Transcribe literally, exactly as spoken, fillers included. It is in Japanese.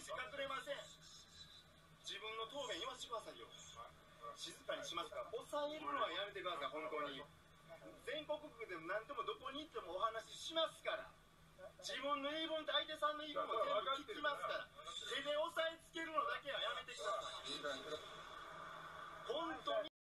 し隠れません。自分の答弁言わせてくださいよ。静かにしますから。抑えるのはやめてください、本当に。全国区でも何でもどこに行ってもお話ししますから。自分の言い分と相手さんの言い分も全部聞きますから。手で押さえつけるのだけはやめてください。本当に